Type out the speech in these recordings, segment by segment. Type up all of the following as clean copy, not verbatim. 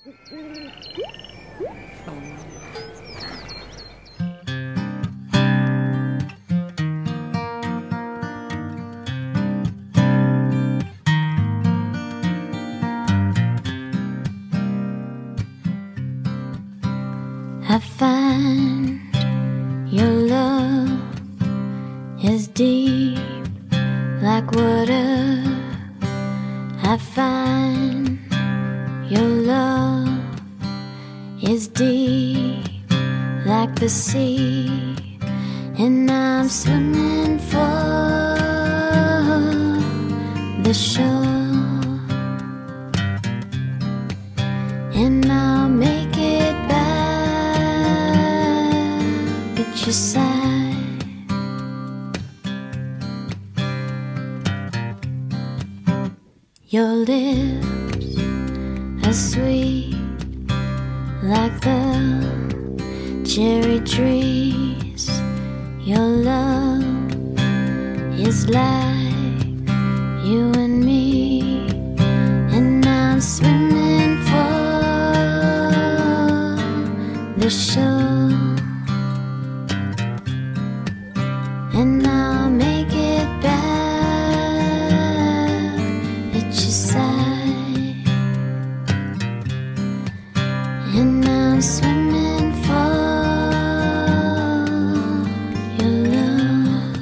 I find your love is deep like water. I find your love is deep like the sea, and I'm swimming for the shore, and I'll make it back at your side. Your lips are sweet like the cherry trees. Your love is like you and me, and I'm swimming for the shore, and I'll make it back at your side, and I'm swimming for your love.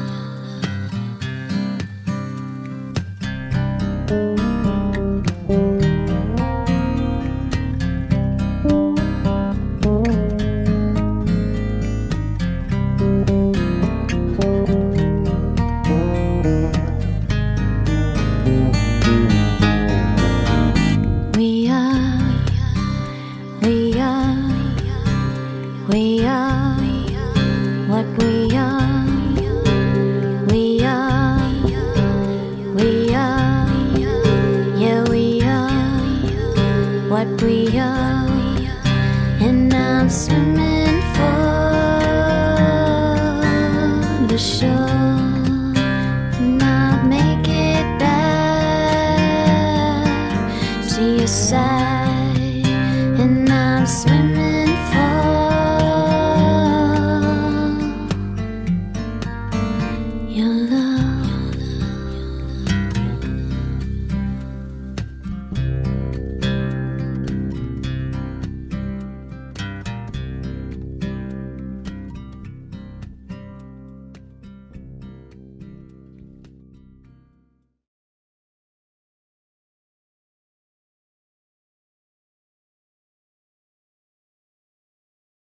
We are what we are. We are, yeah, we are what we are, and I'm swimming for the shore.